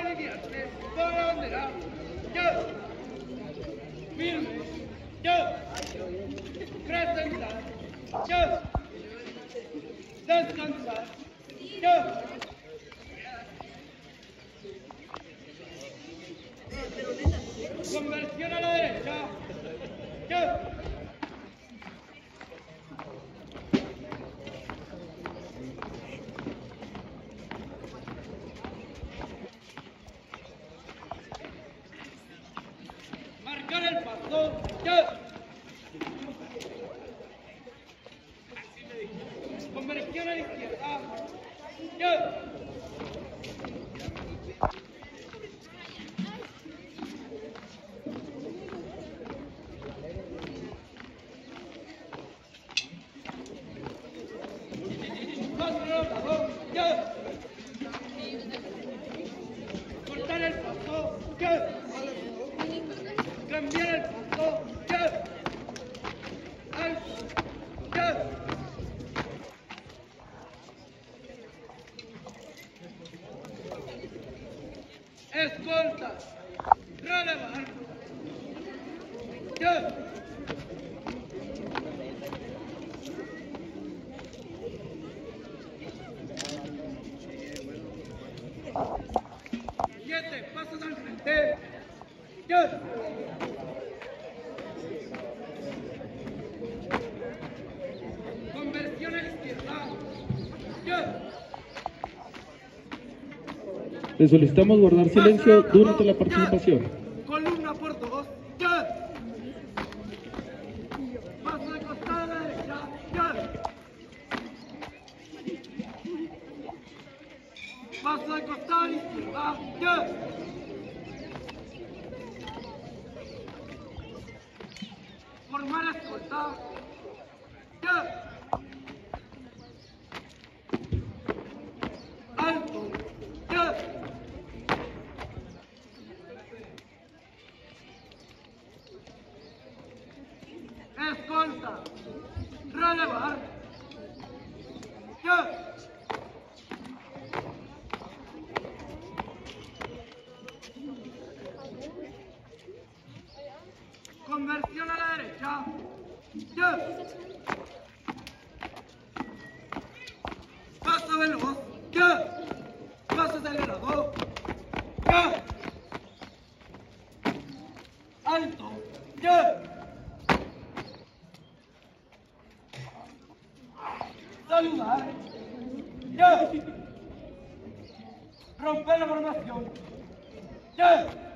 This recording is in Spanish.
alinearse por la bandera. Yo. Firme. Yo. Presentar. Yo. Descansar. Yo. Conversión a la derecha. Yo. Marcar el paso. Yo. Conversión a la izquierda. Yo. Cortar el paso, cambiar el paso, escolta, relevar, siete pasos al frente. Conversión a la izquierda. Le solicitamos guardar silencio durante la participación. Columna por dos. Paso de costado a la derecha. Paso de costado a la izquierda. Formar escolta. Alto. Escolta. Relevar. Conversión a la derecha. Paso veloz. Paso acelerado. Alto. Saludar. Romper la formación.